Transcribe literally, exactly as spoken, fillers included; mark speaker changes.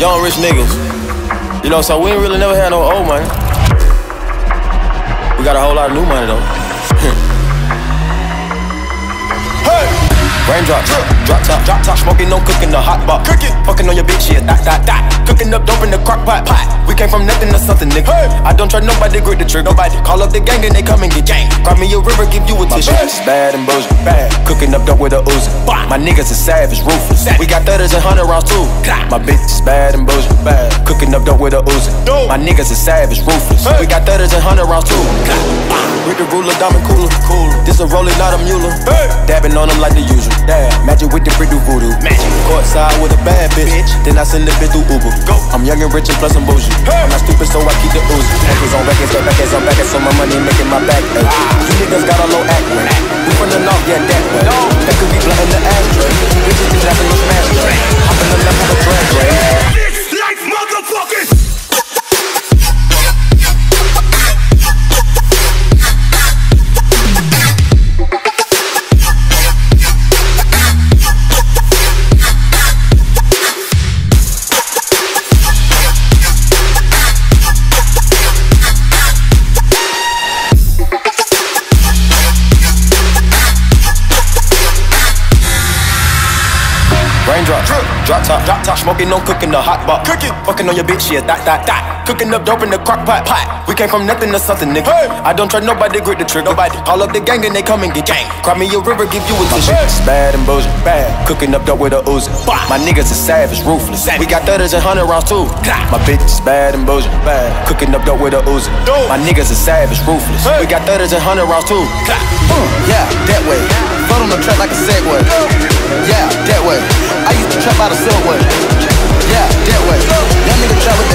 Speaker 1: young rich niggas. You know, so we ain't really never had no old money. We got a whole lot of new money though. Hey! Raindrops, drop top, drop top, smoking, no cooking, the hot pot. Cooking, fucking on your bitch, yeah, dot, dot, dot. Cooking up dope in the crock pot, pot. We came from nothing to something, nigga. Hey. I don't try nobody, grip the trick, nobody. Call up the gang and they come and get gang. Grab me a river, give you a tissue. It's bad and bullshit, bad. Cooking up dope with a Uzi. My niggas is savage, ruthless. We got thudders and hundred rounds too. My bitch is bad and bullshit, bad. Cooking up dope with a Uzi. My niggas is savage, ruthless. We got thudders and hundred rounds too. With the ruler, diamond cooler, cooler. This a roller, not a mule. Hey. Dabbing on them like the usual. Damn. Magic with the brick do voodoo. Magic. Courtside with a bad bitch. bitch. Then I send the bitch through Uber. Go. I'm young and rich and plus I'm bougie. Hey. I'm not stupid, so I keep the Uzi. Records on records, got records on records, so my money making my back. Ay. You niggas got a low act rate. We from the north, yeah, that way. No. That could be blunt in the ashtray. Bitches be jabbing no smash tray. I'm in the left of the drag race.
Speaker 2: This life, motherfuckers!
Speaker 1: Raindrop, drop top, drop top, smoking, no cooking, the hot pot. Cooking, fucking on your bitch, yeah, dot, dot, dot. Cooking up dope in the crock pot, pot. We came from nothing to something, nigga. Hey. I don't try nobody, grip the trick, nobody. Call up the gang and they come and get gang. Cry me a river, give you a tissue. It's bad and bullshit, bad. Cooking up dope with a Uzi. My niggas is savage, ruthless. We got thudders and hundred rounds too. My bitch is bad and bullshit, bad. Cooking up dope with a Uzi. My niggas is savage, ruthless. We got thudders and hundred rounds too.
Speaker 3: Yeah, that way. Float on the track like a Segway. Yeah, that way. I used to trap out a subway. Yeah, that way. Young nigga trap with